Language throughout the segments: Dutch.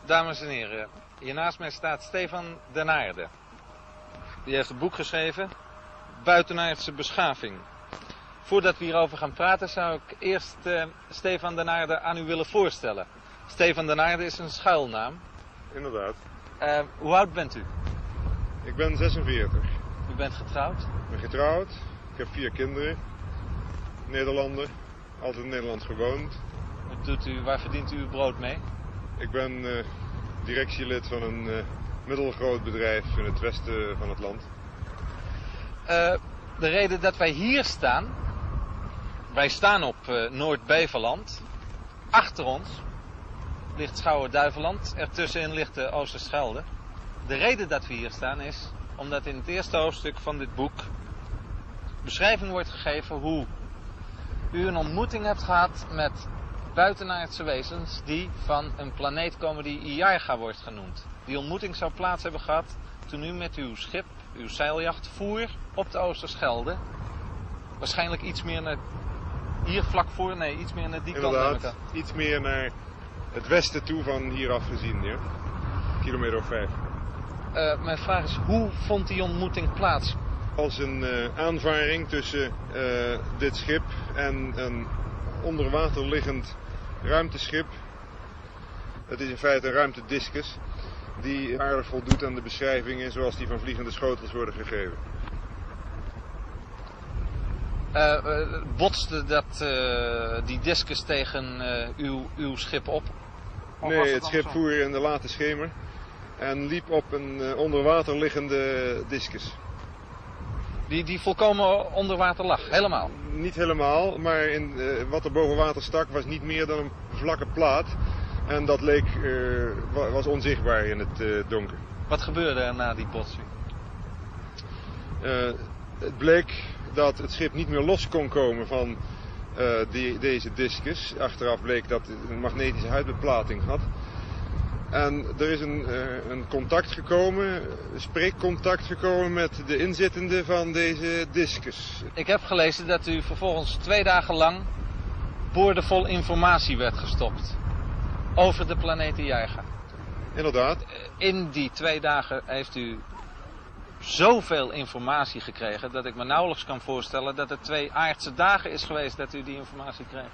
Dames en heren, hier naast mij staat Stefan Den Aarde. Die heeft een boek geschreven, Buitenaardse beschaving. Voordat we hierover gaan praten zou ik eerst Stefan Den Aarde aan u willen voorstellen. Stefan Den Aarde is een schuilnaam. Inderdaad. Hoe oud bent u? Ik ben 46. U bent getrouwd? Ik ben getrouwd. Ik heb 4 kinderen. Nederlander. Altijd in Nederland gewoond. Wat doet u, waar verdient u uw brood mee? Ik ben directielid van een middelgroot bedrijf in het westen van het land. De reden dat wij hier staan... Wij staan op Noord-Beveland. Achter ons ligt Schouwen-Duiveland. Ertussenin ligt de Oosterschelde. De reden dat we hier staan is omdat in het eerste hoofdstuk van dit boek beschrijving wordt gegeven hoe u een ontmoeting hebt gehad met buitenaardse wezens die van een planeet komen die Iarga wordt genoemd. Die ontmoeting zou plaats hebben gehad toen u met uw schip, uw zeiljacht, voer op de Oosterschelde. Waarschijnlijk iets meer naar hier vlak voor, nee, iets meer naar die kant. Inderdaad, iets meer naar het westen toe van hieraf gezien, ja. Kilometer of 5. Mijn vraag is, hoe vond die ontmoeting plaats? Als een aanvaring tussen dit schip en een onder water liggend ruimteschip. Het is in feite een ruimtediscus die aardig voldoet aan de beschrijvingen zoals die van vliegende schotels worden gegeven. Botste die discus tegen uw schip op? Nee, het schip voer in de late schemer en liep op een onder water liggende discus. Die volkomen onder water lag, helemaal? Niet helemaal, maar wat er boven water stak was niet meer dan een vlakke plaat. En dat was onzichtbaar in het donker. Wat gebeurde er na die botsing? Het bleek dat het schip niet meer los kon komen van deze discus. Achteraf bleek dat het een magnetische huidbeplating had. En er is een contact gekomen, een spreekcontact gekomen met de inzittende van deze discus. Ik heb gelezen dat u vervolgens 2 dagen lang boordevol informatie werd gestopt over de planeet Iarga. Inderdaad. In die 2 dagen heeft u zoveel informatie gekregen dat ik me nauwelijks kan voorstellen dat het 2 aardse dagen is geweest dat u die informatie kreeg.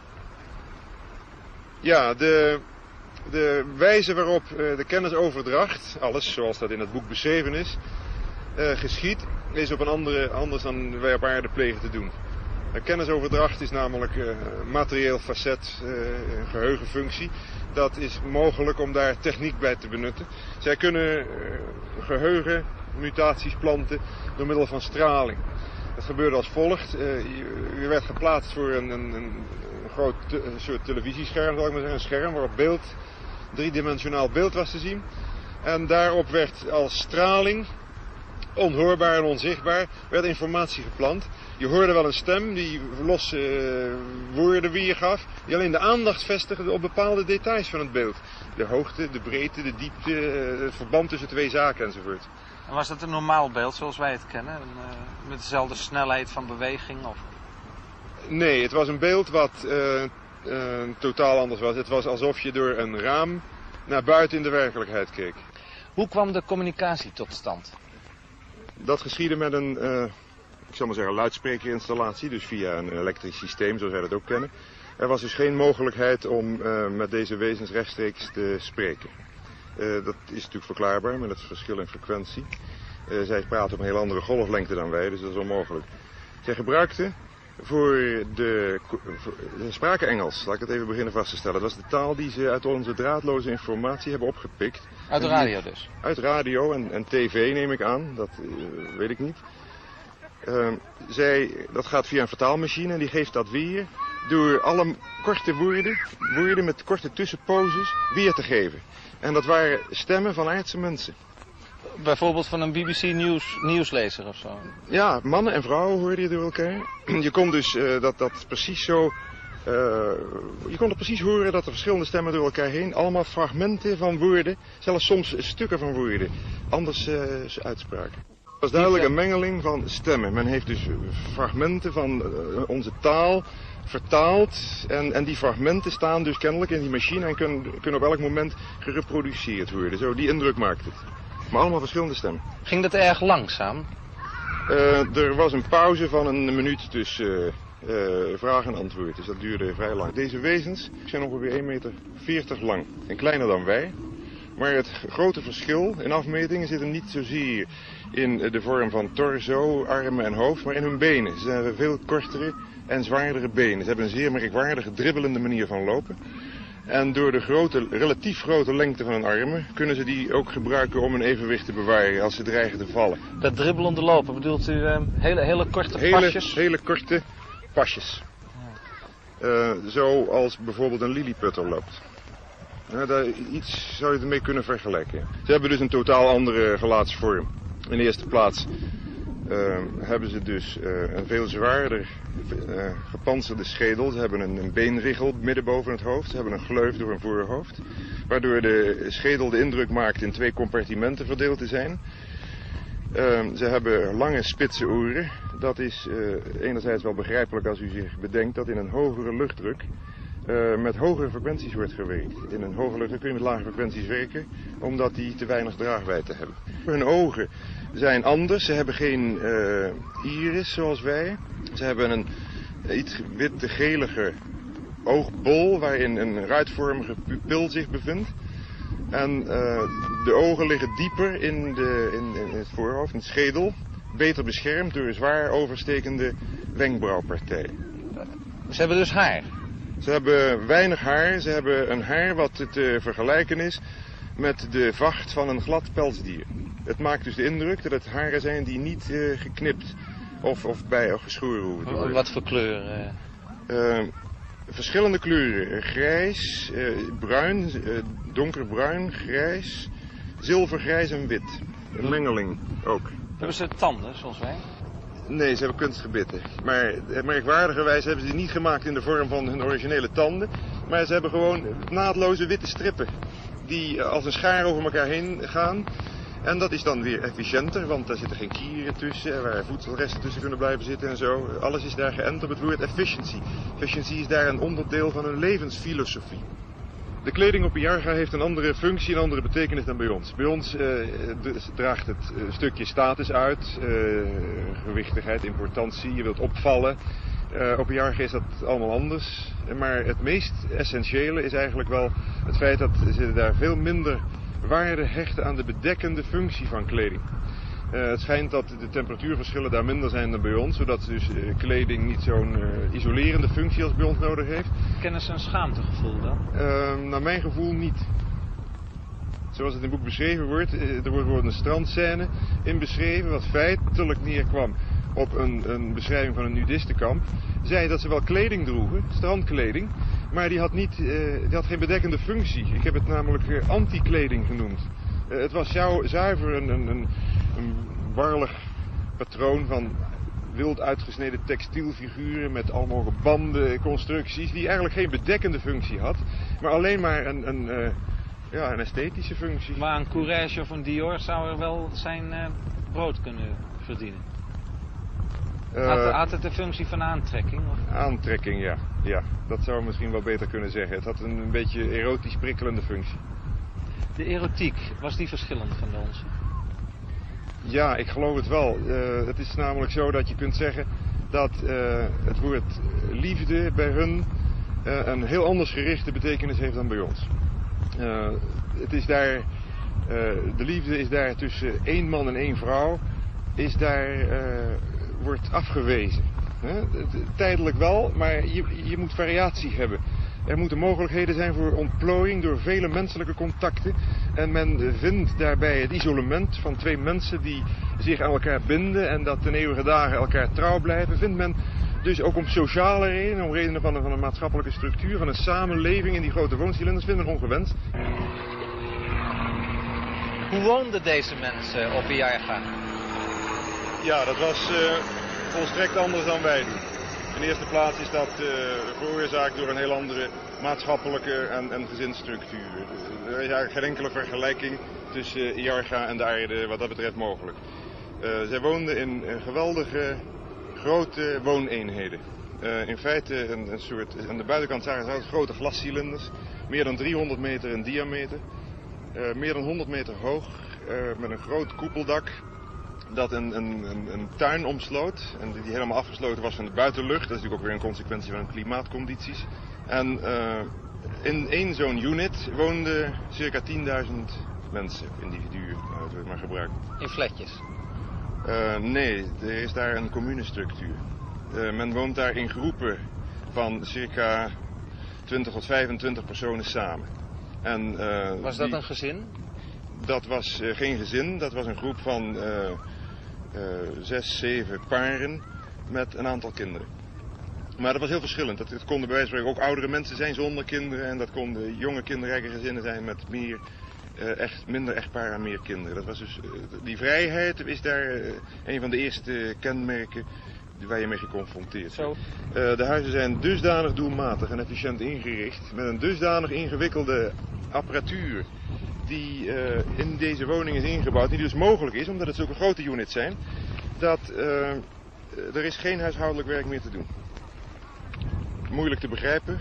Ja, de wijze waarop de kennisoverdracht, alles zoals dat in het boek beschreven is, geschiedt, is op een anders dan wij op aarde plegen te doen. Kennisoverdracht is namelijk een materieel facet, een geheugenfunctie. Dat is mogelijk om daar techniek bij te benutten. Zij kunnen geheugenmutaties planten door middel van straling. Dat gebeurde als volgt. U werd geplaatst voor een groot soort televisiescherm, zal ik maar zeggen, een scherm waarop beeld, 3-dimensionaal beeld was te zien. En daarop werd als straling, onhoorbaar en onzichtbaar, werd informatie geplant. Je hoorde wel een stem die losse woorden weergaf, die alleen de aandacht vestigde op bepaalde details van het beeld. De hoogte, de breedte, de diepte, het verband tussen 2 zaken enzovoort. En was dat een normaal beeld zoals wij het kennen? Met dezelfde snelheid van beweging? Of? Nee, het was een beeld wat totaal anders was. Het was alsof je door een raam naar buiten in de werkelijkheid keek. Hoe kwam de communicatie tot stand? Dat geschiedde met een, ik zal maar zeggen, luidsprekerinstallatie, dus via een elektrisch systeem, zoals wij dat ook kennen. Er was dus geen mogelijkheid om met deze wezens rechtstreeks te spreken. Dat is natuurlijk verklaarbaar met het verschil in frequentie. Zij praten op een heel andere golflengte dan wij, dus dat is onmogelijk. Zij gebruikten ze spraken Engels, laat ik het even beginnen vast te stellen. Dat was de taal die ze uit onze draadloze informatie hebben opgepikt. Uit de radio dus? Uit radio en tv neem ik aan, dat weet ik niet. Dat gaat via een vertaalmachine en die geeft dat weer door alle korte woorden met korte tussenposes weer te geven. En dat waren stemmen van aardse mensen. Bijvoorbeeld van een BBC nieuwslezer of zo? Ja, mannen en vrouwen hoorden je door elkaar. Je kon dus dat precies zo... je kon er precies horen dat er verschillende stemmen door elkaar heen, allemaal fragmenten van woorden, zelfs soms stukken van woorden, anders uitspraken. Het was duidelijk een mengeling van stemmen. Men heeft dus fragmenten van onze taal vertaald en die fragmenten staan dus kennelijk in die machine en kunnen op elk moment gereproduceerd worden. Zo, die indruk maakt het. Maar allemaal verschillende stemmen. Ging dat erg langzaam? Er was een pauze van een minuut tussen vraag en antwoord, dus dat duurde vrij lang. Deze wezens zijn ongeveer 1,40 meter lang en kleiner dan wij. Maar het grote verschil in afmetingen zit hem niet zozeer in de vorm van torso, armen en hoofd, maar in hun benen. Ze hebben veel kortere en zwaardere benen. Ze hebben een zeer merkwaardige dribbelende manier van lopen. En door de relatief grote lengte van hun armen kunnen ze die ook gebruiken om een evenwicht te bewaren als ze dreigen te vallen. Dat dribbelende lopen, bedoelt u hele korte pasjes? Hele korte pasjes. Zoals bijvoorbeeld een lilliputter loopt. Iets zou je ermee kunnen vergelijken. Ze hebben dus een totaal andere gelaatsvorm. In de eerste plaats hebben ze dus een veel zwaarder gepantserde schedel. Ze hebben een beenriggel midden boven het hoofd. Ze hebben een gleuf door hun voorhoofd. Waardoor de schedel de indruk maakt in 2 compartimenten verdeeld te zijn. Ze hebben lange spitse oren. Dat is enerzijds wel begrijpelijk als u zich bedenkt dat in een hogere luchtdruk met hogere frequenties wordt gewerkt. In een hogere luchtdruk kun je met lage frequenties werken, omdat die te weinig draagwijdte hebben. Hun ogen zijn anders. Ze hebben geen iris zoals wij. Ze hebben een iets witte-gelige oogbol waarin een ruitvormige pupil zich bevindt. En de ogen liggen dieper in het voorhoofd, in het schedel. Beter beschermd door zwaar overstekende wenkbrauwpartijen. Ze hebben dus haar? Ze hebben weinig haar. Ze hebben een haar wat te vergelijken is met de vacht van een glad pelsdier. Het maakt dus de indruk dat het haren zijn die niet geknipt of geschoren hoeven te worden. Wat voor kleur? Verschillende kleuren. Grijs, bruin, donkerbruin, grijs, zilvergrijs en wit. Een mengeling ook. Hebben ze tanden zoals wij? Nee, ze hebben kunstgebitten. Maar merkwaardigerwijs hebben ze die niet gemaakt in de vorm van hun originele tanden. Maar ze hebben gewoon naadloze witte strippen die als een schaar over elkaar heen gaan. En dat is dan weer efficiënter, want daar zitten geen kieren tussen waar voedselresten tussen kunnen blijven zitten en zo. Alles is daar geënt op het woord efficiency. Efficiency is daar een onderdeel van hun levensfilosofie. De kleding op Iarga heeft een andere functie, een andere betekenis dan bij ons. Bij ons draagt het een stukje status uit, gewichtigheid, importantie, je wilt opvallen. Op Iarga is dat allemaal anders. Maar het meest essentiële is eigenlijk wel het feit dat ze daar veel minder waarde hechten aan de bedekkende functie van kleding. Het schijnt dat de temperatuurverschillen daar minder zijn dan bij ons, zodat dus kleding niet zo'n isolerende functie als bij ons nodig heeft. Kennen ze een schaamtegevoel dan? Naar mijn gevoel niet. Zoals het in het boek beschreven wordt, er wordt een strandscène in beschreven wat feitelijk neerkwam op een beschrijving van een nudistenkamp. Zei dat ze wel kleding droegen, strandkleding, maar die had geen bedekkende functie. Ik heb het namelijk anti-kleding genoemd. Het was zuiver een warrig patroon van wild uitgesneden textielfiguren met allemaal banden, constructies, die eigenlijk geen bedekkende functie had, maar alleen maar een esthetische functie. Maar een Courage of een Dior zou er wel zijn brood kunnen verdienen. Had het de functie van aantrekking? Of? Aantrekking, ja. Ja, dat zou je misschien wel beter kunnen zeggen. Het had een beetje erotisch prikkelende functie. De erotiek, was die verschillend van de onze? Ja, ik geloof het wel. Het is namelijk zo dat je kunt zeggen dat het woord liefde bij hun een heel anders gerichte betekenis heeft dan bij ons. Het is daar, de liefde is daar tussen 1 man en 1 vrouw, wordt afgewezen. Tijdelijk wel, maar je moet variatie hebben. Er moeten mogelijkheden zijn voor ontplooiing door vele menselijke contacten. En men vindt daarbij het isolement van 2 mensen die zich aan elkaar binden en dat ten eeuwige dagen elkaar trouw blijven. Vindt men dus ook om sociale redenen, om redenen van een maatschappelijke structuur, van een samenleving in die grote wooncilinders, vindt men ongewenst. Hoe woonden deze mensen op Iarga? Ja, dat was volstrekt anders dan wij doen. In de eerste plaats is dat veroorzaakt door een heel andere maatschappelijke en gezinsstructuur. Er is eigenlijk geen enkele vergelijking tussen Iarga en de aarde wat dat betreft mogelijk. Zij woonden in geweldige grote wooneenheden. In feite een soort, aan de buitenkant zagen ze uit grote glascilinders, meer dan 300 meter in diameter, meer dan 100 meter hoog, met een groot koepeldak dat een tuin omsloot en die helemaal afgesloten was van de buitenlucht. Dat is natuurlijk ook weer een consequentie van klimaatcondities. En in één zo'n unit woonden circa 10.000 mensen, individuen, dat we maar gebruiken. In flatjes? Nee, er is daar een communestructuur. Men woont daar in groepen van circa 20 tot 25 personen samen. En, was dat een gezin? Dat was geen gezin, dat was een groep van 6, 7 paren met een aantal kinderen. Maar dat was heel verschillend. Het konden bij wijze van spreken ook oudere mensen zijn zonder kinderen en dat konden jonge kinderrijke gezinnen zijn met minder echtparen en meer kinderen. Dat was dus, die vrijheid is daar een van de eerste kenmerken waar je mee geconfronteerd bent. De huizen zijn dusdanig doelmatig en efficiënt ingericht met een dusdanig ingewikkelde apparatuur die in deze woning is ingebouwd, die dus mogelijk is, omdat het zulke grote units zijn, dat er is geen huishoudelijk werk meer te doen. Moeilijk te begrijpen.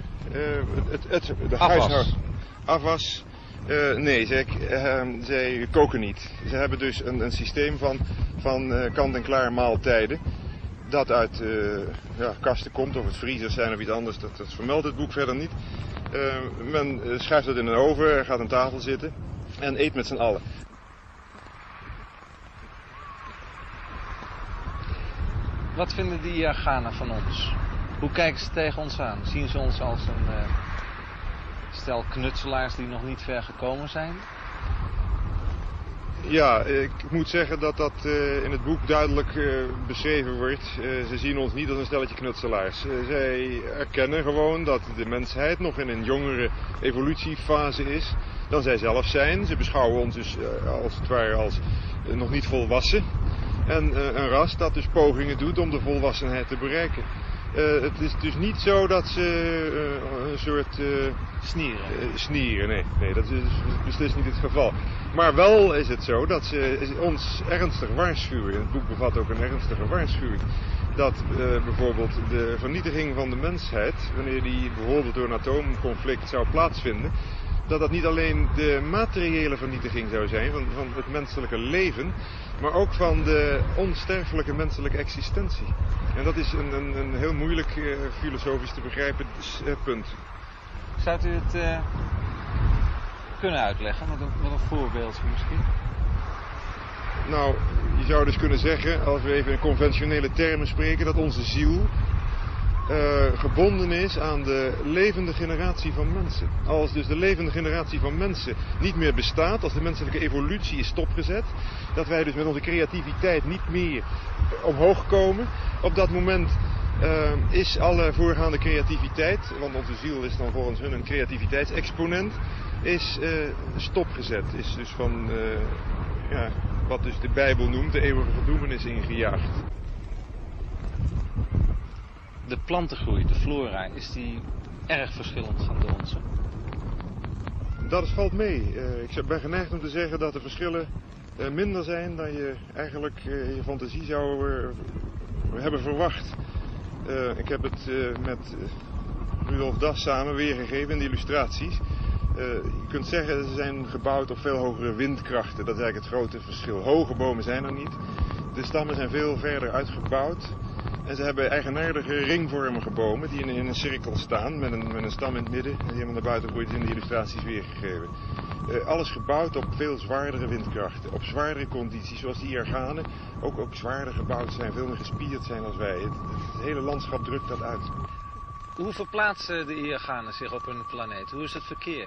Afwas. Nee, zij koken niet. Ze hebben dus een systeem van kant-en-klaar maaltijden. Dat uit kasten komt, of het vriezers zijn of iets anders, dat vermeldt het boek verder niet. Men schuift het in een oven, gaat aan tafel zitten en eet met z'n allen. Wat vinden die Iraganen van ons? Hoe kijken ze tegen ons aan? Zien ze ons als een stel knutselaars die nog niet ver gekomen zijn? Ja, ik moet zeggen dat dat in het boek duidelijk beschreven wordt. Ze zien ons niet als een stelletje knutselaars. Zij erkennen gewoon dat de mensheid nog in een jongere evolutiefase is dan zij zelf zijn. Ze beschouwen ons dus als het ware als nog niet volwassen. En een ras dat dus pogingen doet om de volwassenheid te bereiken. Het is dus niet zo dat ze een soort snieren. Nee, dat is beslist niet het geval. Maar wel is het zo dat ze ons ernstig waarschuwen. Het boek bevat ook een ernstige waarschuwing. Dat bijvoorbeeld de vernietiging van de mensheid, wanneer die bijvoorbeeld door een atoomconflict zou plaatsvinden, dat niet alleen de materiële vernietiging zou zijn van het menselijke leven, maar ook van de onsterfelijke menselijke existentie. En dat is een heel moeilijk filosofisch te begrijpen punt. Zou u het kunnen uitleggen met een voorbeeld misschien? Nou, je zou dus kunnen zeggen, als we even in conventionele termen spreken, dat onze ziel gebonden is aan de levende generatie van mensen. Als dus de levende generatie van mensen niet meer bestaat, als de menselijke evolutie is stopgezet, dat wij dus met onze creativiteit niet meer omhoog komen, op dat moment is alle voorgaande creativiteit, want onze ziel is dan volgens hun een creativiteitsexponent, is stopgezet. Is dus van wat dus de Bijbel noemt de eeuwige verdoemenis ingejaagd. De plantengroei, de flora, is die erg verschillend van de onze? Dat valt mee. Ik ben geneigd om te zeggen dat de verschillen minder zijn dan je eigenlijk je fantasie zou hebben verwacht. Ik heb het met Rudolf Das samen weergegeven in de illustraties. Je kunt zeggen ze zijn gebouwd op veel hogere windkrachten. Dat is eigenlijk het grote verschil. Hoge bomen zijn er niet. De stammen zijn veel verder uitgebouwd. En ze hebben eigenaardige ringvormige bomen die in een cirkel staan met een stam in het midden. Die helemaal naar buiten groeit, in de illustraties weergegeven. Alles gebouwd op veel zwaardere windkrachten. Op zwaardere condities zoals die Iraganen ook zwaarder gebouwd zijn. Veel meer gespierd zijn als wij. Het hele landschap drukt dat uit. Hoe verplaatsen de Iraganen zich op hun planeet? Hoe is het verkeer?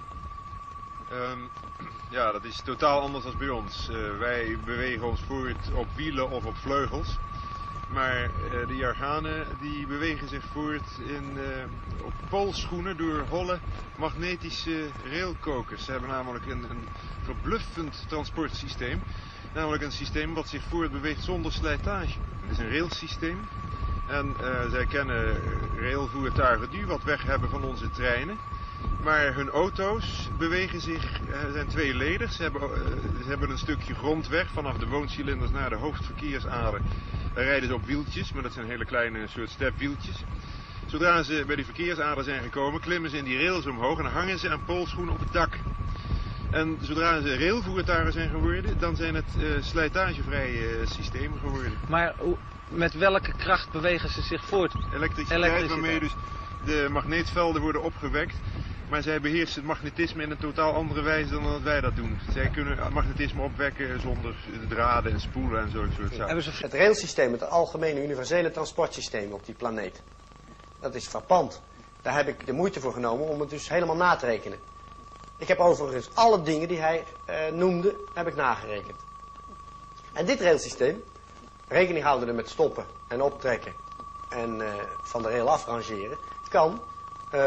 Ja, dat is totaal anders dan bij ons. Wij bewegen ons voort op wielen of op vleugels. Maar de Iraganen die bewegen zich voort op poolschoenen door holle magnetische railkokers. Ze hebben namelijk een verbluffend transportsysteem. Namelijk een systeem wat zich voortbeweegt zonder slijtage. Het is een railsysteem. En zij kennen railvoertuigen die wat weg hebben van onze treinen. Maar hun auto's bewegen zich, zijn tweeledig. Ze hebben een stukje grondweg vanaf de wooncilinders naar de hoofdverkeersader. Daar rijden ze op wieltjes, maar dat zijn hele kleine soort stepwieltjes. Zodra ze bij die verkeersader zijn gekomen, klimmen ze in die rails omhoog en dan hangen ze aan poolschoenen op het dak. En zodra ze railvoertuigen zijn geworden, dan zijn het slijtagevrije systemen geworden. Maar met welke kracht bewegen ze zich voort? Elektriciteit, waarmee dus de magneetvelden worden opgewekt. Maar zij beheersen het magnetisme in een totaal andere wijze dan dat wij dat doen. Zij kunnen magnetisme opwekken zonder draden en spoelen en zo'n soort zaken. Het railsysteem, het algemene universele transportsysteem op die planeet. Dat is frappant. Daar heb ik de moeite voor genomen om het dus helemaal na te rekenen. Ik heb overigens alle dingen die hij noemde, heb ik nagerekend. En dit railsysteem, rekening houdende met stoppen en optrekken en van de rail afrangeren, kan 1.364.000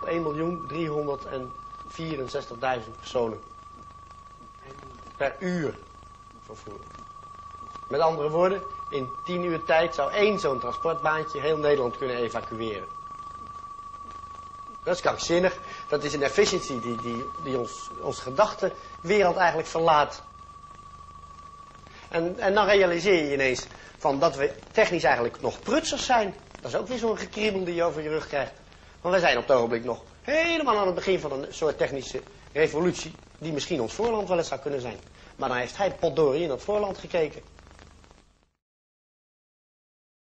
personen per uur vervoeren. Met andere woorden, in 10 uur tijd zou 1 zo'n transportbaantje heel Nederland kunnen evacueren. Dat is krankzinnig. Dat is een efficiency die ons gedachtenwereld eigenlijk verlaat. En dan realiseer je ineens van dat we technisch eigenlijk nog prutsers zijn. Dat is ook weer zo'n gekriebel die je over je rug krijgt. Want we zijn op het ogenblik nog helemaal aan het begin van een soort technische revolutie die misschien ons voorland wel eens zou kunnen zijn. Maar dan heeft hij potdorie in dat voorland gekeken.